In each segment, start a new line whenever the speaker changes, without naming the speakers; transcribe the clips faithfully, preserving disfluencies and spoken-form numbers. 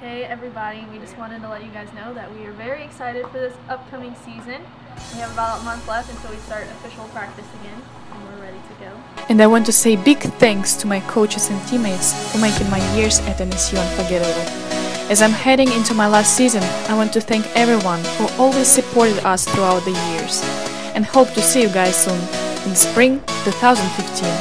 Hey everybody, we just wanted to let you guys know that we are very excited for this upcoming season. We have about a month left until we start official practice again, and we're ready to go.
And I want to say big thanks to my coaches and teammates for making my years at N S U unforgettable. As I'm heading into my last season, I want to thank everyone who always supported us throughout the years, and hope to see you guys soon, in spring two thousand fifteen.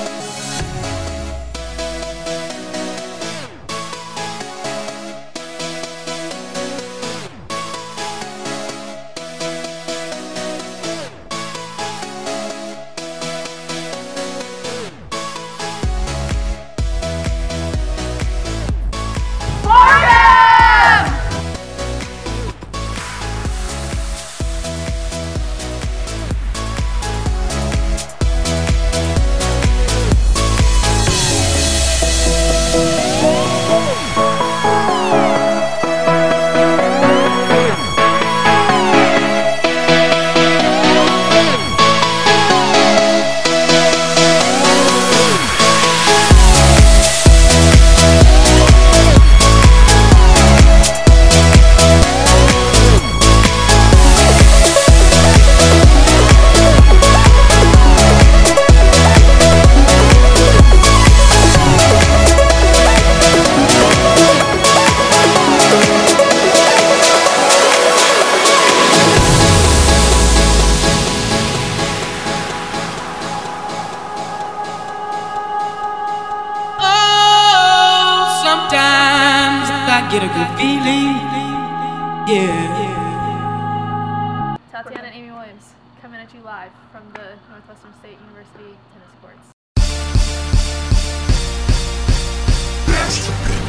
Sometimes I get a good feeling, yeah.
Tatiana and Amy Williams coming at you live from the Northwestern State University tennis courts.